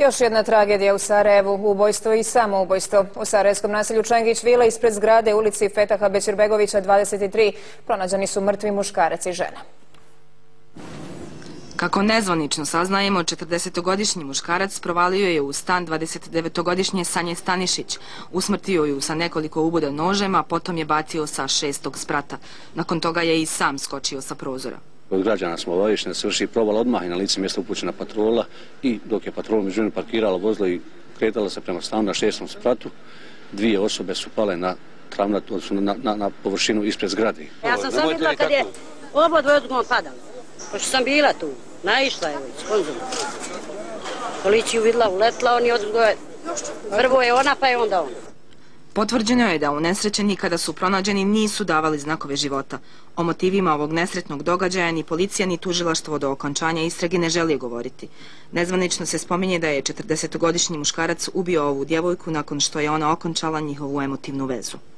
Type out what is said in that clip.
Još jedna tragedija u Sarajevu, ubojstvo i samoubojstvo. U sarajevskom naselju Čengić Vile ispred zgrade ulici Fetaha Bećirbegovića 23 pronađeni su mrtvi muškarac i žena. Kako nezvanično saznajemo, 40-godišnji muškarac provalio je u stan 29-godišnje Sanje Stanišić. Usmrtio ju sa nekoliko uboda nožem, a potom je bacio sa 6. sprata. Nakon toga je i sam skočio sa prozora. Od građana smo obaviješteni da se vrši proval odmah i na lice mjesta upućena patrola i dok je patrola međutim parkirala vozilo i kretala se prema stanu na 6. spratu, 2 osobe su pale na travnat, odnosno na površinu ispred zgrade. Ja sam sam vidjela kad je obodvoje odgledom padalo. Pošto sam bila tu, naišla je iz Konzuma. Policiju vidjela, uletla, oni odgledaju. Prvo je ona, pa je onda ona. Potvrđeno je da unesrećeni kada su pronađeni nisu davali znakove života. O motivima ovog nesretnog događaja ni policija ni tužilaštvo do okončanja istrage ne želi govoriti. Nezvanično se spominje da je 40-godišnji muškarac ubio ovu djevojku nakon što je ona okončala njihovu emotivnu vezu.